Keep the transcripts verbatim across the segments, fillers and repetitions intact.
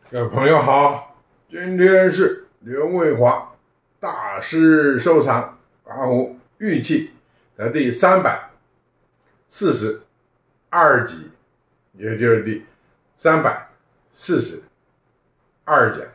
各位朋友好，今天是刘卫华大师收藏八壶玉器的第三百四十二集，也就是第三百四十二讲。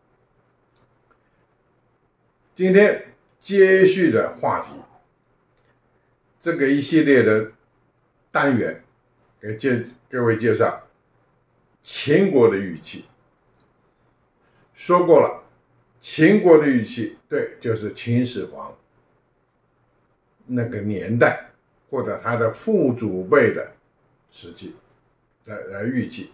今天接续的话题，这个一系列的单元给介各位介绍秦国的玉器。说过了，秦国的玉器，对，就是秦始皇那个年代或者他的父祖辈的时期的呃玉器。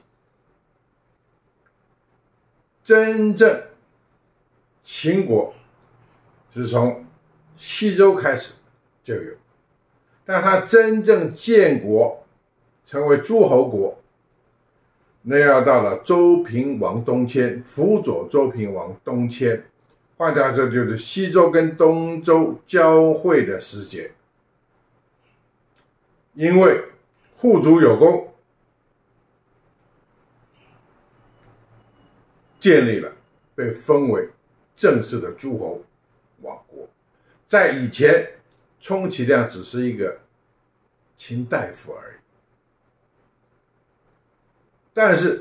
真正秦国是从西周开始就有，但他真正建国成为诸侯国，那要到了周平王东迁，辅佐周平王东迁，换句话说就是西周跟东周交汇的时节。因为户主有功，建立了被封为正式的诸侯王国。在以前，充其量只是一个卿大夫而已。但是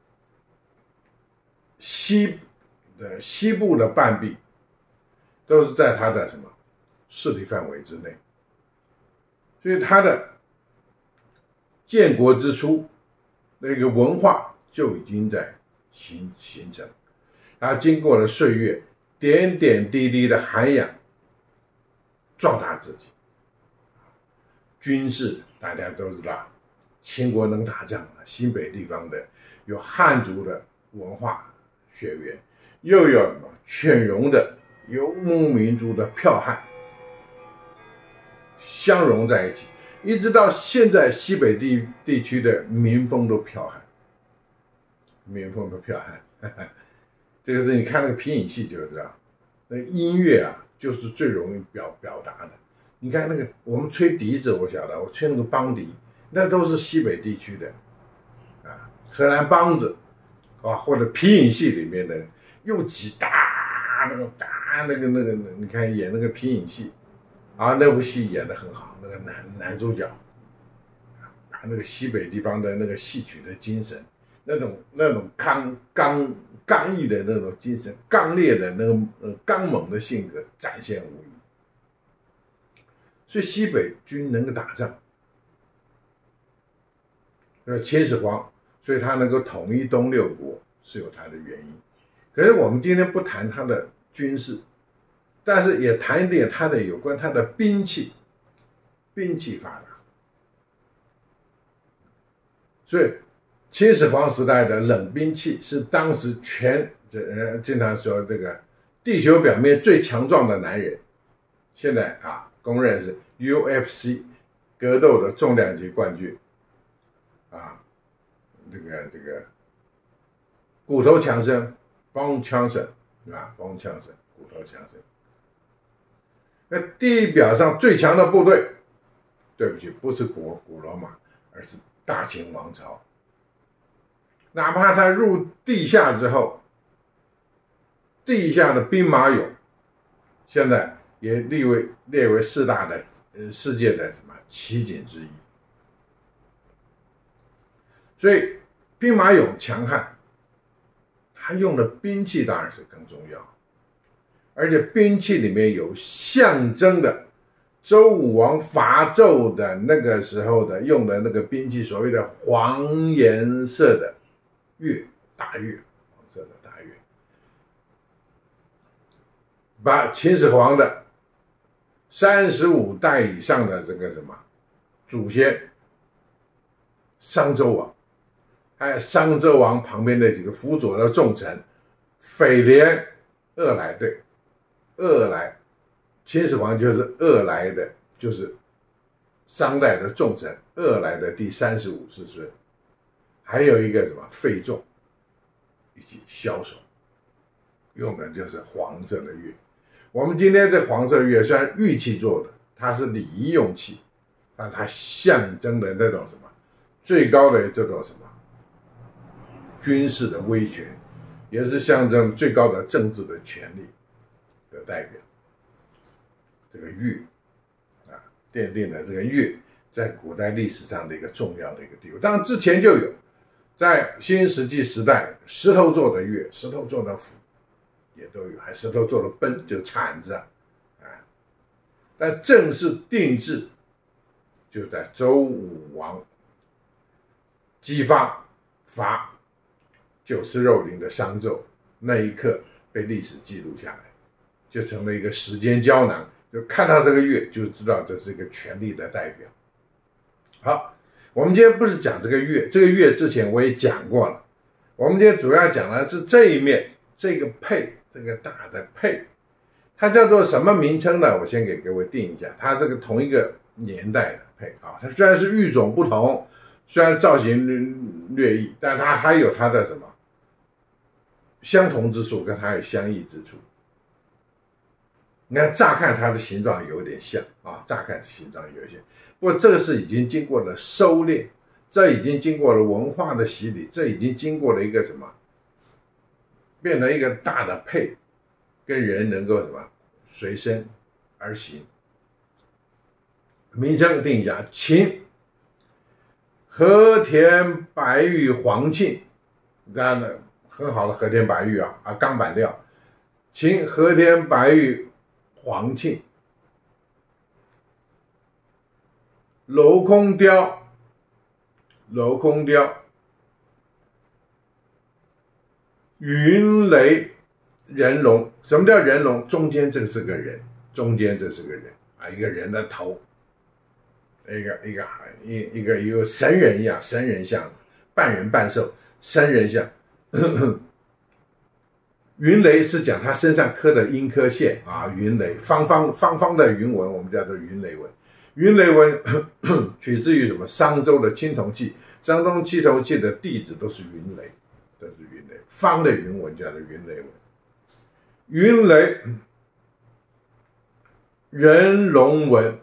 西的西部的半壁都是在他的什么势力范围之内，所以他的建国之初那个文化就已经在形形成，他经过了岁月点点滴滴的涵养，壮大自己。军事大家都知道，秦国能打仗，西北地方的有汉族的文化血缘，又有什么犬戎的游牧民族的剽悍，相融在一起，一直到现在西北地地区的民风都剽悍，民风都剽悍。呵呵，这个是你看那个皮影戏就知道，那音乐啊就是最容易表表达的。你看那个我们吹笛子，我晓得，我吹那个梆笛，那都是西北地区的啊，荷兰梆子啊，或者皮影戏里面的又几大那个大那个那个，你看演那个皮影戏啊，那部戏演得很好，那个男男主角把那个西北地方的那个戏曲的精神，那种那种刚刚刚毅的那种精神，刚烈的那种呃刚猛的性格展现无遗。所以西北军能够打仗，呃，秦始皇，所以他能够统一东六国是有他的原因。可是我们今天不谈他的军事，但是也谈一点他的有关他的兵器，兵器发达。所以秦始皇时代的冷兵器是当时全呃经常说这个地球表面最强壮的男人，现在啊公认是 U F C 格斗的重量级冠军啊，这个这个骨头强森 Bone Johnson 对吧 Bone Johnson 骨头强森。那地表上最强的部队，对不起，不是古古罗马，而是大秦王朝。哪怕他入地下之后，地下的兵马俑现在也列为列为四大的呃世界的什么奇景之一。所以兵马俑强悍，他用的兵器当然是更重要，而且兵器里面有象征的周武王伐纣的那个时候的用的那个兵器，所谓的黄颜色的钺，大钺，黄色的大钺，把秦始皇的三十五代以上的这个什么祖先商周王，还有商周王旁边的几个辅佐的重臣斐廉、鄂来，对，鄂来，秦始皇就是鄂来的，就是商代的重臣鄂来的第三十五世孙，还有一个什么费仲以及枭首，用的就是黄色的钺。我们今天这黄色钺虽然玉器做的，它是礼仪用器，但它象征的那种什么最高的这种什么军事的威权， 也是象征最高的政治的权力的代表。这个月啊，奠定了这个月在古代历史上的一个重要的一个地位。当然之前就有，在新石器时代，石头做的月、石头做的斧也都有，还石头做的奔，就铲子啊，啊，但正式定制就在周武王姬发伐酒池肉林的商纣那一刻被历史记录下来，就成了一个时间胶囊。就看到这个月，就知道这是一个权力的代表。好，我们今天不是讲这个月，这个月之前我也讲过了。我们今天主要讲的是这一面，这个配，这个大的配，它叫做什么名称呢？我先给各位定一下，它这个同一个年代的配啊，它虽然是育种不同，虽然造型略异，但它还有它的什么相同之处，跟它有相异之处。你看，乍看它的形状有点像啊，乍看形状有些，不过这个是已经经过了收敛，这已经经过了文化的洗礼，这已经经过了一个什么，变成一个大的配，跟人能够什么随身而行。名称定一下，秦和田白玉黄沁，这样的很好的和田白玉啊啊钢板料，秦和田白玉黄沁，镂空雕，镂空雕，云雷人龙。什么叫人龙？中间这个是个人，中间这是个人啊，一个人的头，一个一个一一个一个神人一样，神人像，半人半兽，神人像。云雷是讲他身上刻的阴刻线啊，云雷方方方方的云纹，我们叫做云雷纹。云雷纹取自于什么？商周的青铜器，商周青铜器的地址都是云雷，都是云雷，方的云纹叫做云雷纹。云雷人龙纹，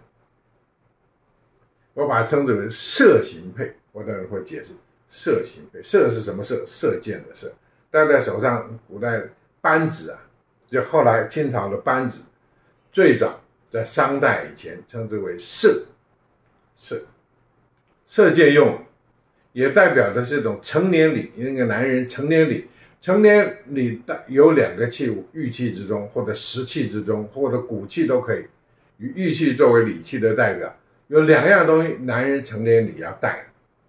我把它称之为射形配，我等会会解释射形配。射是什么射？射箭的射。戴在手上，古代扳指啊，就后来清朝的扳指，最早在商代以前称之为射，射，射箭用，也代表的是一种成年礼。那个男人成年礼，成年礼有两个器物，玉器之中，或者石器之中，或者骨器都可以，以玉器作为礼器的代表，有两样东西，男人成年礼要带。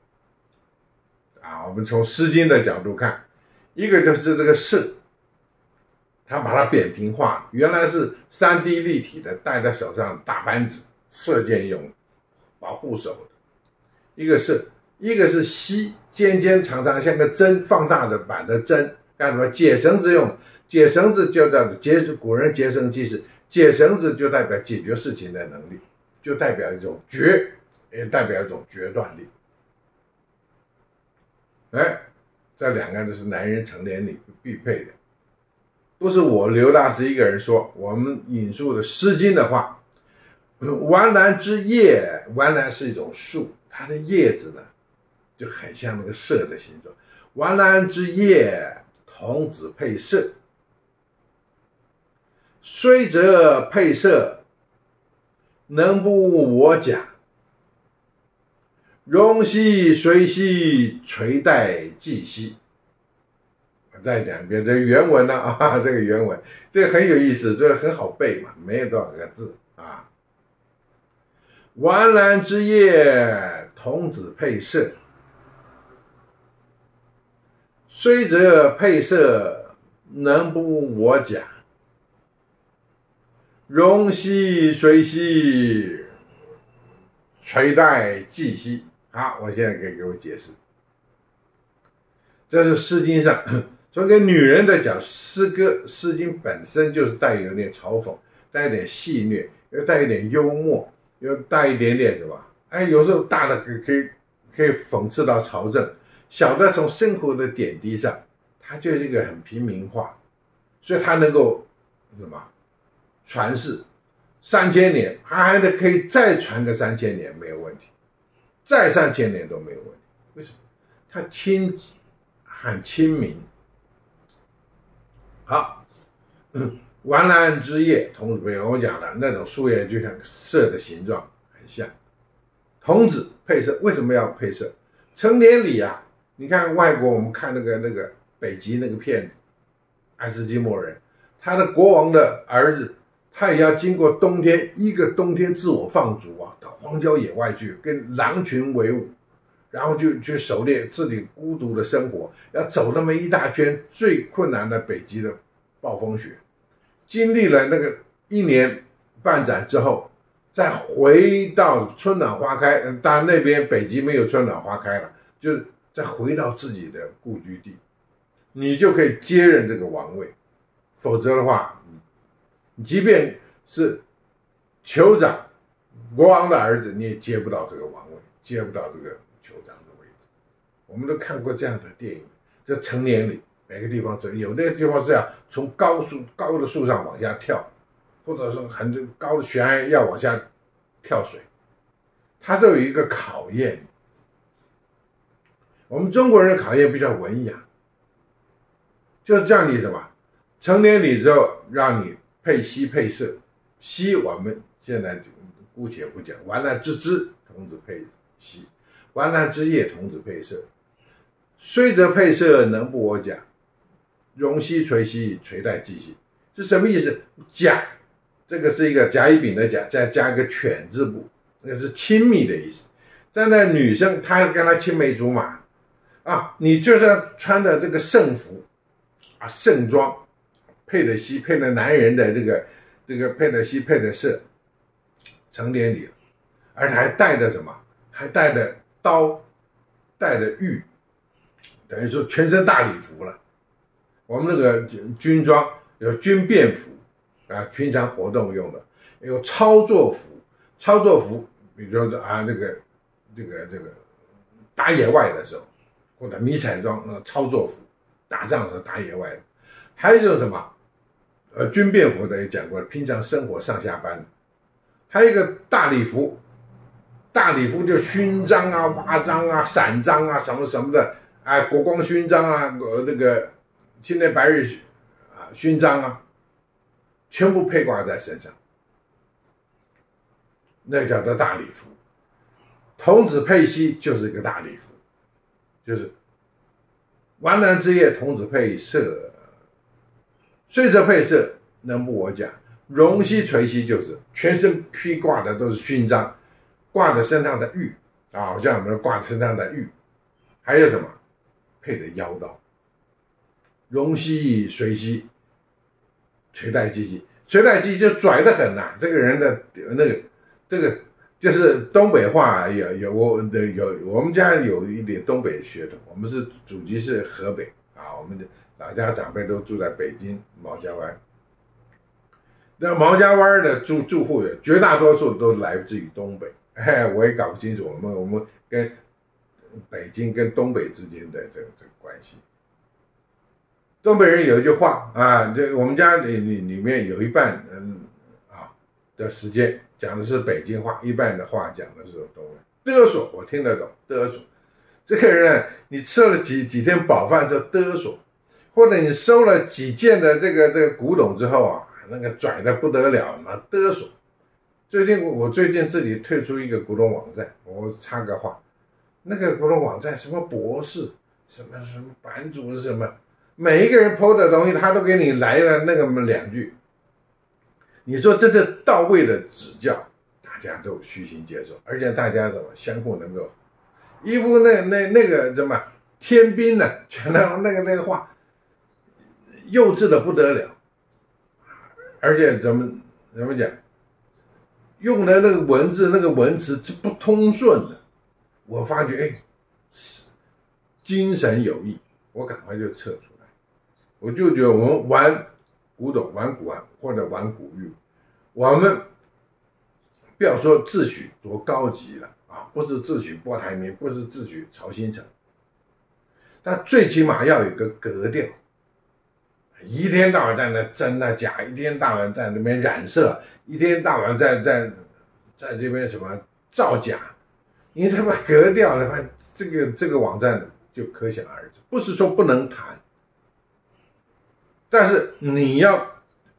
啊，我们从《诗经》的角度看。一个就是这个射，他把它扁平化，原来是 三 D 立体的，戴在手上大扳指，射箭用，保护手的。一个射，一个是锡，尖尖长长像个针，放大的版的针，干什么？解绳子用，解绳子就叫解，古人结绳记事，解绳子就代表解决事情的能力，就代表一种决，也代表一种决断力。哎。这两个都是男人成年礼必配的，不是我刘大师一个人说，我们引述的《诗经》的话，丸兰之叶，丸兰是一种树，它的叶子呢就很像那个射的形状。丸兰之叶，童子配射，虽则配射，能不我甲。容兮随兮，垂带继兮。我再讲一遍这个原文呢啊，这个原文这个很有意思，这个很好背嘛，没有多少个字啊。丸兰之叶，童子配射，虽则配射，能不我甲。容兮随兮，垂带继兮。好，我现在给各位解释，这是《诗经》上从给女人的讲，诗歌《诗经》本身就是带有点嘲讽，带一点戏谑，又带一点幽默，又带一点点什么？哎，有时候大的可以可以可以讽刺到朝政，小的从生活的点滴上，它就是一个很平民化，所以它能够什么传世三千年，它还得可以再传个三千年没有问题。再三千年都没有问题，为什么？它亲，很亲民， 好，嗯，完兰之叶童子配，我讲了那种树叶就像色的形状很像。童子配色为什么要配色？成年礼啊，你看外国我们看那个那个北极那个片子，爱斯基摩人，他的国王的儿子，他也要经过冬天一个冬天自我放逐啊，到荒郊野外去跟狼群为伍。然后就去狩猎自己孤独的生活，要走那么一大圈最困难的北极的暴风雪，经历了那个一年半载之后，再回到春暖花开。当然那边北极没有春暖花开了，就是再回到自己的故居地，你就可以接任这个王位。否则的话，你即便是酋长国王的儿子，你也接不到这个王位，接不到这个酋长的位置。我们都看过这样的电影，这成年礼每个地方这有的地方是要从高树高的树上往下跳，或者说很高的悬崖要往下跳水，它都有一个考验。我们中国人的考验比较文雅，就是让你什么成年礼之后让你配膝配色，膝我们现在姑且不讲，完兰之枝童子配膝，完兰之叶童子配色，虽则配色能不我假，容膝垂膝垂带系膝，是什么意思？假这个是一个甲乙丙的甲，再加一个犬字部，那是亲密的意思。但那女生她跟她青梅竹马啊，你就算穿的这个盛服啊盛装，配的膝配的男人的这个这个配的膝配的色，成年礼，而且还带着什么？还带着刀，带着玉，等于说全身大礼服了。我们那个军装有军便服啊，平常活动用的；有操作服，操作服，比如说啊，这个这个这个打野外的时候，或者迷彩装那操作服，打仗的时候打野外的。还有就是什么？呃，军便服的也讲过，平常生活上下班。还有一个大礼服，大礼服就勋章啊、袜章啊、伞章啊什么什么的，哎，国光勋章啊，呃，那个青天白日啊勋章啊，全部配挂在身上，那叫做大礼服。童子配膝就是一个大礼服，就是完兰之叶童子配色，虽则配色能不我假，容膝垂膝就是全身披挂的都是勋章，挂在身上的玉啊，好像我们挂在身上的玉，还有什么配的腰刀，容膝垂膝，垂带系膝，垂带系就拽得很呐、啊。这个人的那个这个就是东北话有有我的有我们家有一点东北血统，我们是祖籍是河北啊，我们的老家长辈都住在北京毛家湾。那毛家湾的住住户有绝大多数都来自于东北，哎，我也搞不清楚我们我们跟北京跟东北之间的这个这个关系。东北人有一句话啊，这我们家里里里面有一半嗯啊的时间讲的是北京话，一半的话讲的是东北。嘚瑟，我听得懂，嘚瑟。这个人你吃了几几天饱饭就嘚瑟，或者你收了几件的这个这个古董之后啊，那个拽的不得了嘛，嘚瑟。最近我最近自己退出一个古董网站，我插个话，那个古董网站什么博士，什么什么版主什么，每一个人 po 的东西他都给你来了那个两句，你说真的到位的指教，大家都虚心接受，而且大家怎么相互能够，一副那那那个什么天兵呢、啊，讲的那个那个话，幼稚的不得了，而且怎么怎么讲，用的那个文字那个文词是不通顺的，我发觉哎，精神有异，我赶快就撤出来，我就觉得我们玩古董、玩古玩或者玩古玉，我们不要说自诩多高级了啊，不是自诩郭台铭，不是自诩曹新成，但最起码要有个格调。一天到晚在那真啊假，一天到晚在那边染色，一天到晚在在在这边什么造假，你他妈格调的话，这个这个网站就可想而知。不是说不能谈， 但是你要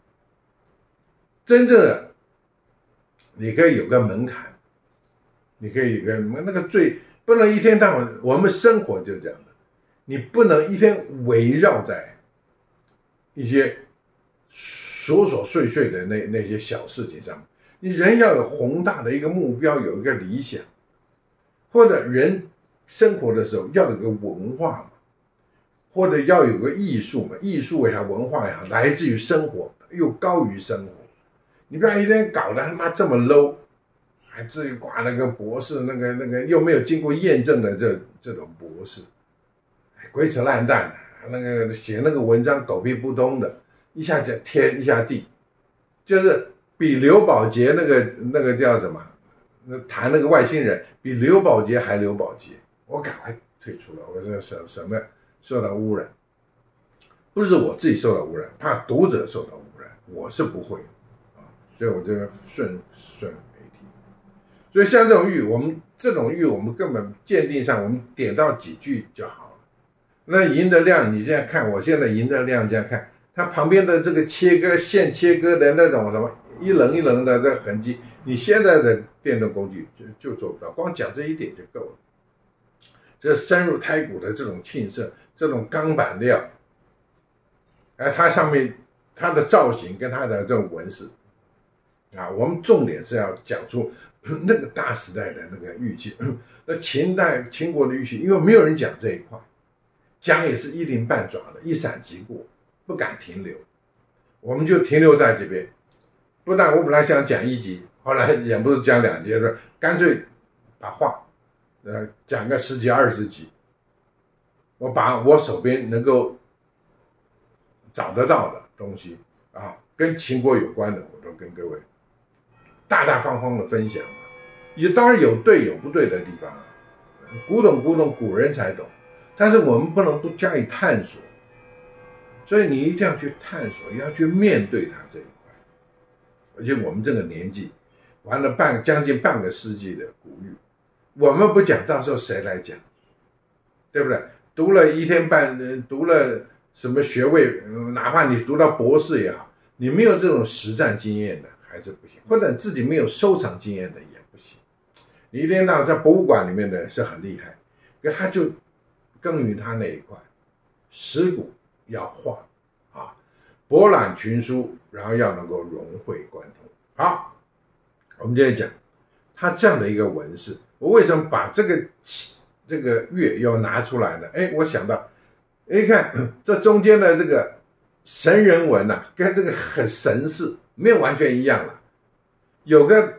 真正的，你可以有个门槛，你可以有个那个最不能一天到晚，我们生活就这样的，你不能一天围绕在一些琐琐碎碎的那那些小事情上面。你人要有宏大的一个目标，有一个理想，或者人生活的时候要有个文化嘛，或者要有个艺术嘛，艺术也好，文化也好，来自于生活，又高于生活。你不要一天搞得他妈这么 low， 还至于挂那个博士，那个那个又没有经过验证的这这种博士，鬼扯烂蛋的，那个写那个文章狗屁不通的，一下讲天一下地，就是比刘宝杰那个那个叫什么，那谈那个外星人，比刘宝杰还刘宝杰，我赶快退出了，我说什什么受到污染，不是我自己受到污染，怕读者受到污染，我是不会啊，所以我这个顺顺媒体。所以像这种域，我们这种域，我们根本鉴定上，我们点到几句就好了。那赢的量，你这样看，我现在赢的量这样看，它旁边的这个切割线切割的那种什么一棱一棱的这个痕迹，你现在的电动工具就就做不到，光讲这一点就够了。这深入胎骨的这种沁色，这种钢板料，哎，它上面它的造型跟它的这种纹饰啊，我们重点是要讲出那个大时代的那个玉器，那秦代秦国的玉器，因为没有人讲这一块，讲也是一鳞半爪的，一闪即过，不敢停留，我们就停留在这边。不但我本来想讲一集，后来也不是讲两集，说干脆把话呃讲个十几二十集，我把我手边能够找得到的东西啊，跟秦国有关的，我都跟各位大大方方的分享，也当然有对有不对的地方啊，古董古董古人才懂，但是我们不能不加以探索，所以你一定要去探索，也要去面对它这一块。而且我们这个年纪玩了半将近半个世纪的古玉，我们不讲，到时候谁来讲？对不对？读了一天半，读了什么学位，哪怕你读到博士也好，你没有这种实战经验的还是不行，或者自己没有收藏经验的也不行。你一天到晚在博物馆里面的是很厉害，可他就耕耘他那一块，石鼓要画啊，博览群书，然后要能够融会贯通。好，我们接着讲他这样的一个纹饰，我为什么把这个这个月要拿出来呢？哎，我想到，哎，看这中间的这个神人纹啊，跟这个很神似，没有完全一样了，有个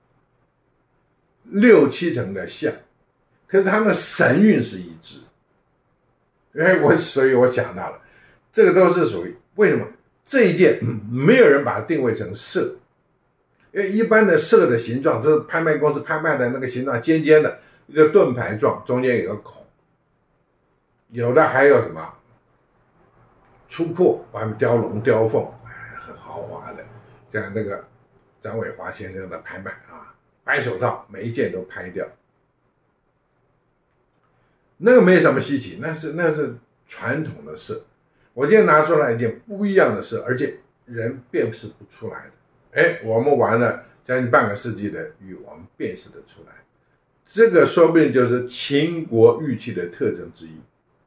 六七成的像，可是他们的神韵是一致。哎，我所以我想到了，这个都是属于为什么这一件没有人把它定位成色，因为一般的色的形状，这是拍卖公司拍卖的那个形状，尖尖的一个盾牌状，中间有个孔，有的还有什么粗阔，外面雕龙雕凤，很豪华的，像那个张伟华先生的拍卖啊，白手套每一件都拍掉。那个没什么稀奇，那是那是传统的色。我今天拿出来一件不一样的色，而且人辨识不出来的。哎，我们玩了将近半个世纪的玉，我们辨识得出来。这个说不定就是秦国玉器的特征之一。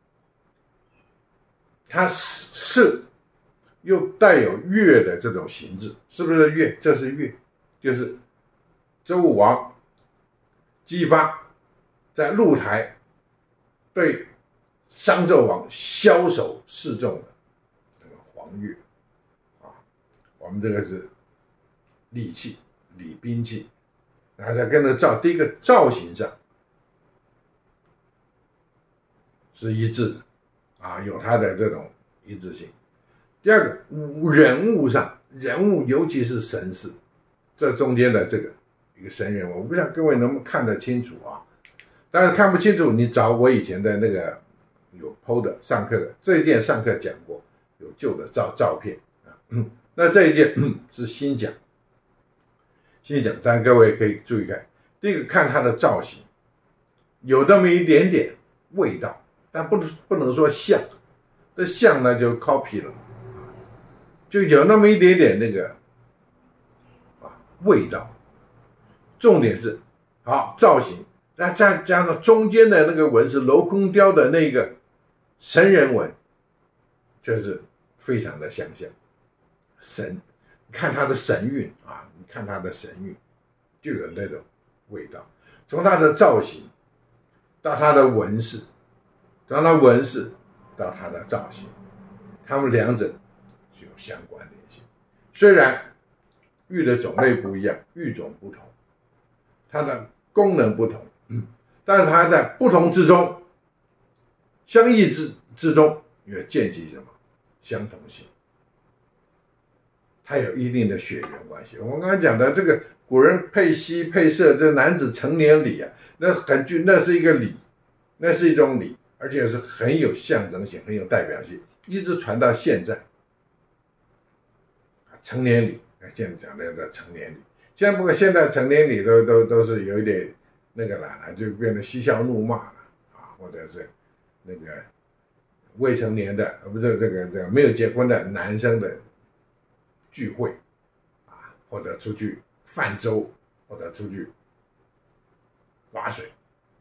它色又带有月的这种形制，是不是月？这是月，就是周武王姬发在露台对商纣王枭首示众的那个黄月啊，我们这个是礼器、礼兵器，然后再跟着造，第一个造型上是一致的啊，有它的这种一致性。第二个人物上，人物尤其是神似，这中间的这个一个神人，我不知道各位能不能看得清楚啊？但是看不清楚，你找我以前的那个有 P O 的上课，这一件上课讲过，有旧的照照片啊。那这一件是新讲，新讲，但各位可以注意看，第一个看它的造型，有那么一点点味道，但不不能说像，这像呢就 copy 了， 就有那么一点点那个啊味道。重点是好造型，再再加上中间的那个纹是镂空雕的那个神人纹，就是非常的相像。神，看它的神韵啊，你看它的神韵，就有那种味道。从它的造型到它的纹饰，从它的纹饰到它的造型，它们两者是有相关联性。虽然玉的种类不一样，玉种不同，它的功能不同，嗯，但是它在不同之中，相异之之中，也见其什么相同性。它有一定的血缘关系。我刚才讲的这个古人配膝配色，这男子成年礼啊，那很具，那是一个礼，那是一种礼，而且是很有象征性、很有代表性，一直传到现在。成年礼，现在讲的的成年礼，现在不过现在成年礼都都都是有一点那个了，就变得嬉笑怒骂了啊，或者是那个未成年的，不是这个这个没有结婚的男生的聚会啊，或者出去泛舟，或者出去划水，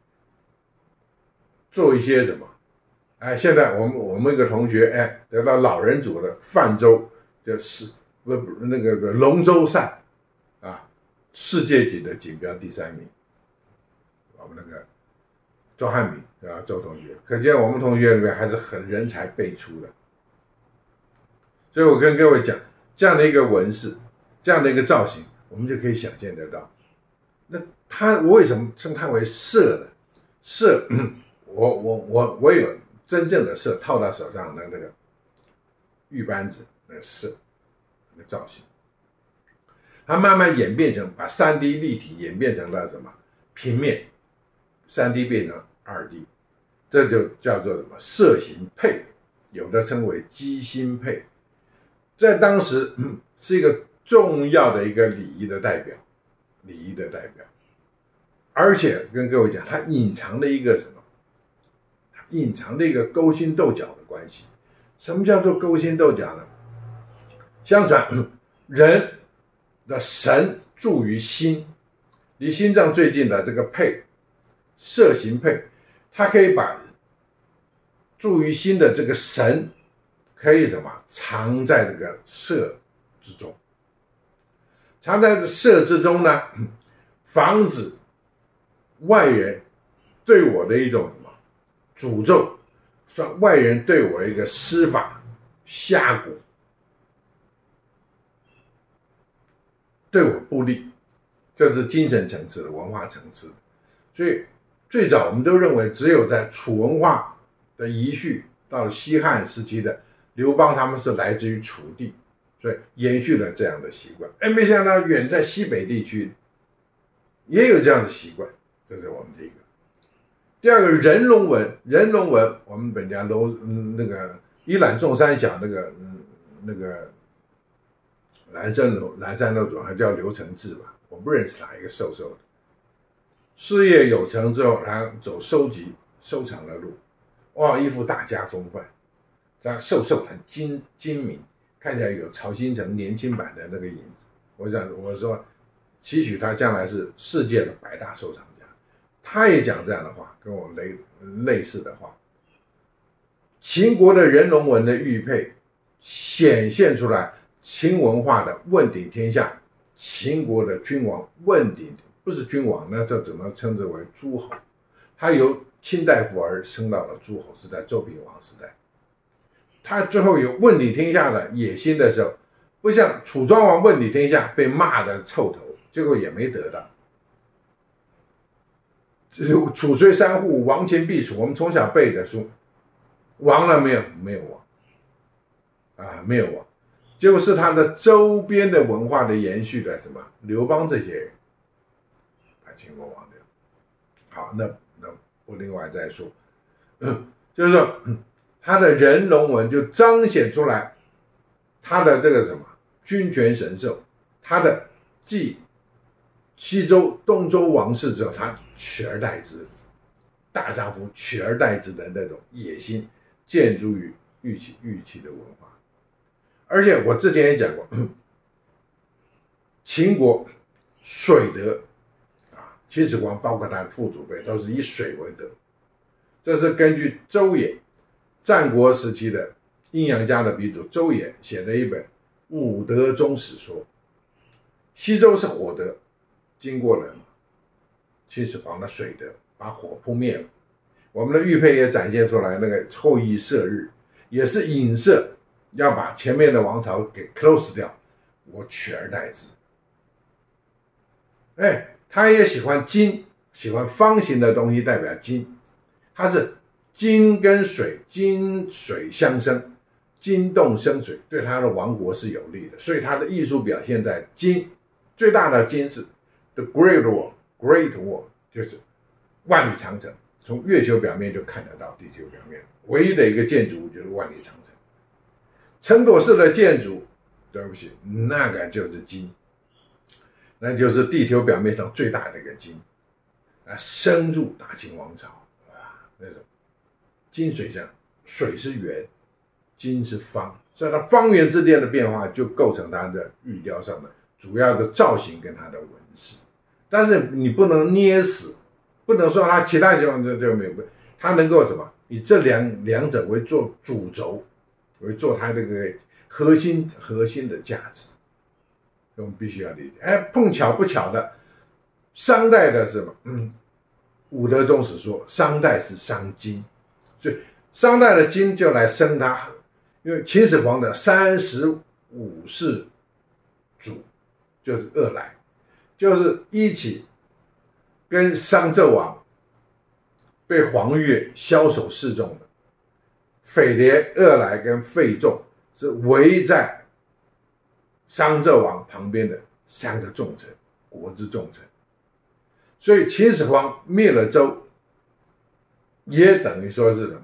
做一些什么？哎，现在我们我们一个同学哎得到老人组的泛舟，就是不那个龙舟赛啊，世界级的锦标第三名，我们那个周汉明对吧？周同学，可见我们同学里面还是很人才辈出的。所以我跟各位讲，这样的一个纹饰，这样的一个造型，我们就可以想见得到。那它，我为什么称它为色呢？色，我我我我有真正的色套到手上的那个玉扳子，那个色，那个造型，它慢慢演变成把 三 D 立体演变成了什么平面 ，三 D 变成 二 D， 这就叫做什么色形配，有的称为机芯配。在当时、嗯、是一个重要的一个礼仪的代表，礼仪的代表，而且跟各位讲，它隐藏的一个什么？隐藏的一个勾心斗角的关系。什么叫做勾心斗角呢？相传、嗯、人的神住于心，离心脏最近的这个配，色形配，它可以把住于心的这个神。可以什么藏在这个色之中，藏在这色之中呢，防止外人对我的一种什么诅咒，说外人对我一个施法下蛊，对我不利，这是精神层次的文化层次。所以最早我们都认为，只有在楚文化的遗绪到了西汉时期的刘邦，他们是来自于楚地，所以延续了这样的习惯。哎，没想到远在西北地区也有这样的习惯，这是我们第一个。第二个人龙纹，人龙纹，我们本家楼、嗯、那个一览众山小那个、嗯、那个蓝山楼蓝山楼主还叫刘承志吧，我不认识他，一个瘦瘦的。事业有成之后，然后走收集收藏的路，哇，一副大家风范。这样瘦瘦很精精明，看起来有曹新成年轻版的那个影子。我想我说，期许他将来是世界的百大收藏家。他也讲这样的话，跟我类类似的话。秦国的人龙纹的玉佩，显现出来秦文化的问鼎天下。秦国的君王问鼎，不是君王，那这只能称之为诸侯。他由卿大夫而升到了诸侯时代，周平王时代。他最后有问鼎天下的野心的时候，不像楚庄王问鼎天下被骂的臭头，结果也没得到。楚虽三户，亡秦必楚，我们从小背的书，亡了没有？没有亡，啊，没有亡。结果是他的周边的文化的延续的什么刘邦这些人，把秦国亡掉。好，那那不另外再说，嗯，就是说。嗯他的人龙纹就彰显出来他的这个什么君权神授，他的继西周东周王室之后，他取而代之，大丈夫取而代之的那种野心，建筑于玉器玉器的文化。 而且我之前也讲过，秦国水德啊，秦始皇包括他的父祖辈都是以水为德，这是根据周衍战国时期的阴阳家的鼻祖周衍写的一本《五德宗史说》。西周是火德，经过了秦始皇的水德，把火扑灭了。我们的玉佩也展现出来，那个后羿射日，也是影射要把前面的王朝给 close 掉，我取而代之。哎，他也喜欢金，喜欢方形的东西代表金，他是金跟水，金水相生，金动生水，对他的王国是有利的，所以他的艺术表现在金，最大的金是 The Great Wall，Great Wall 就是万里长城，从月球表面就看得到地球表面，唯一的一个建筑物就是万里长城。城垛式的建筑，对不起，那个就是金，那就是地球表面上最大的一个金，啊，深入大秦王朝，啊，那种金水相，水是圆，金是方，所以它方圆之间的变化就构成它的玉雕上的主要的造型跟它的纹饰。但是你不能捏死，不能说它其他情况就就没有，它能够什么？以这两两者为做主轴，为做它这个核心核心的价值，我们必须要理解。哎，碰巧不巧的，商代的是什么？嗯，五德宗史说，商代是商金，所以商代的金就来生它，因为秦始皇的三十五世祖就是二来，就是一起跟商纣王被黄钺枭首示众的，匪谍二来跟费仲是围在商纣王旁边的三个重臣，国之重臣。所以秦始皇灭了周，也等于说是什么？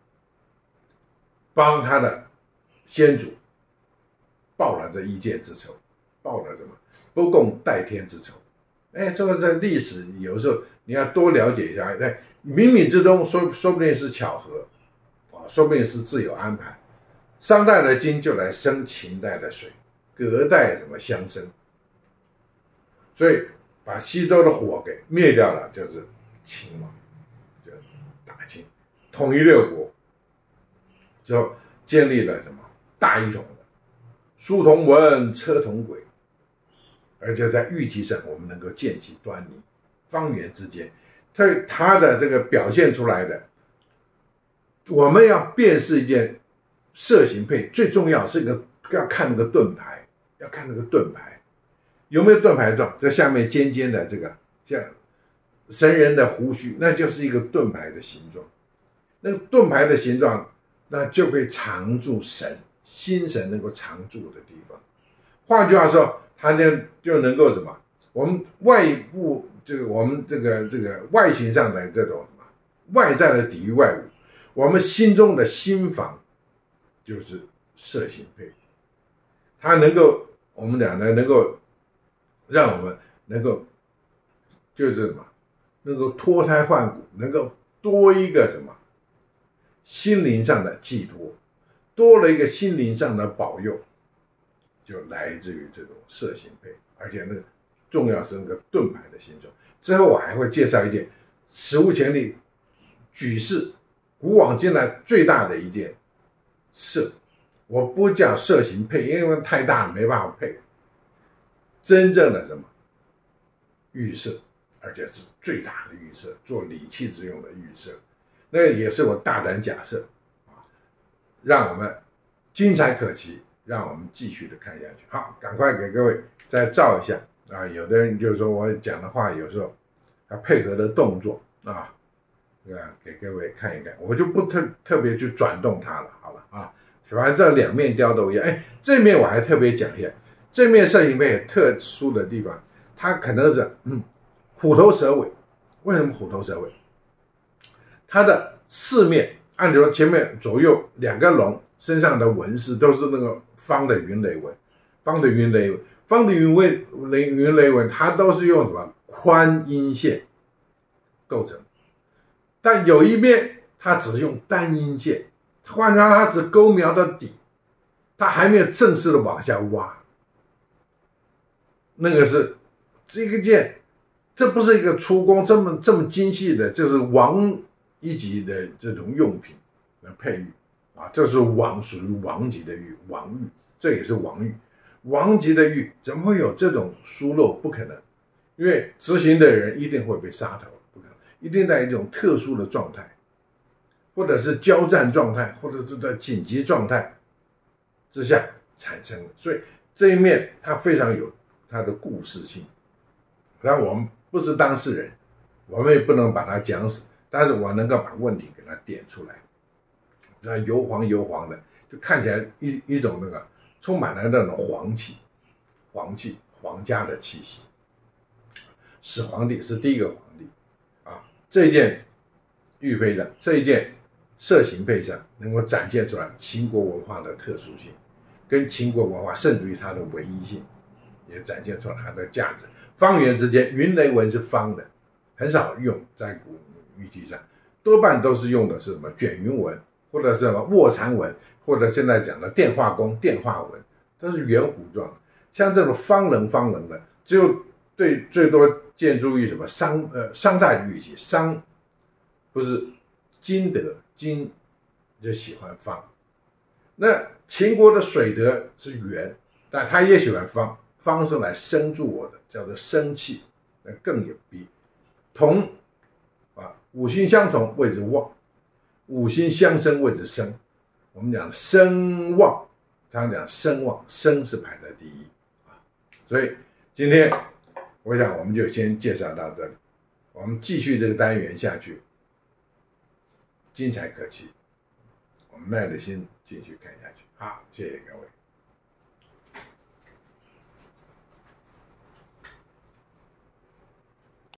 帮他的先祖报了这一箭之仇，报了什么？不共戴天之仇。哎，这个在历史有时候你要多了解一下，哎，冥冥之中说说不定是巧合，啊，说不定是自有安排。商代的金就来生秦代的水，隔代什么相生，所以把西周的火给灭掉了，就是秦王，就大秦，统一六国之后，建立了什么大一统的书同文，车同轨。而且在玉器上，我们能够见其端倪，方圆之间，它它的这个表现出来的，我们要辨识一件色形配，最重要是一个要看那个盾牌，要看那个盾牌有没有盾牌状，这下面尖尖的这个像神人的胡须，那就是一个盾牌的形状。那个盾牌的形状，那就可以藏住神，心神能够藏住的地方。换句话说，它就就能够什么？我们外部这个我们这个这个外形上的这种什么外在的抵御外物，我们心中的心防就是色形配，它能够我们俩呢能够让我们能够就是什么能够脱胎换骨，能够多一个什么心灵上的寄托，多了一个心灵上的保佑。就来自于这种色形配，而且那个重要是那个盾牌的形状。之后我还会介绍一件史无前例、举世古往今来最大的一件色，我不叫色形配，因为太大了没办法配。真正的什么玉色，而且是最大的玉色，做礼器之用的玉色，那个也是我大胆假设啊，让我们精彩可期。让我们继续的看下去。好，赶快给各位再照一下啊！有的人就是说我讲的话，有时候他配合的动作啊，对吧？给各位看一看，我就不特特别去转动它了。好了啊，反正这两面雕都一样。哎，正面我还特别讲一下，正面摄影配特殊的地方，它可能是嗯虎头蛇尾。为什么虎头蛇尾？它的四面，按理说前面左右两个龙。身上的纹饰都是那个方的云雷纹，方的云雷纹，方的云雷雷云雷纹，它都是用什么宽阴线构成，但有一面它只用单阴线，换句话说它只勾描到底， 它还没有正式的往下挖。那个是这个件，这不是一个出工这么这么精细的，这是王一级的这种用品的配玉啊，这是王，属于王级的玉，王玉，这也是王玉。王级的玉怎么会有这种疏漏？不可能，因为执行的人一定会被杀头，不可能，一定在一种特殊的状态，或者是交战状态，或者是在紧急状态之下产生的。所以这一面它非常有它的故事性。然后我们不是当事人，我们也不能把它讲死，但是我能够把问题给它点出来。那油黄油黄的，就看起来一一种那个充满了那种黄气，黄气，皇家的气息。始皇帝是第一个皇帝啊，这一件玉佩上，这一件色形佩上，能够展现出来秦国文化的特殊性，跟秦国文化甚至于它的唯一性，也展现出来它的价值。方圆之间，云雷纹是方的，很少用在古玉器上，多半都是用的是什么卷云纹，或者是什么卧蚕纹，或者现在讲的电画工、电画纹，都是圆弧状的。像这种方棱方棱的，只有对最多见诸于什么商呃商代玉器，商不是金德金就喜欢方，那秦国的水德是圆，但他也喜欢方，方是来生住我的，叫做生气，那更有比同啊，五行相同谓之旺，五行相生谓之生。我们讲生旺，常讲生旺，生是排在第一啊。所以今天我想我们就先介绍到这里，我们继续这个单元下去，精彩可期，我们耐着心继续看下去。好，谢谢各位。